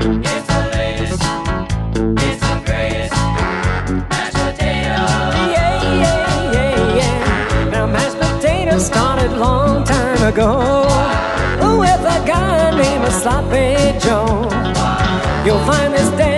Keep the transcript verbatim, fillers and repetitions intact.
It's the latest, it's the greatest. Mashed potatoes. Yeah, yeah, yeah, yeah. Now mashed potatoes started long time ago. With a guy named Sloppy Joe. You'll find this day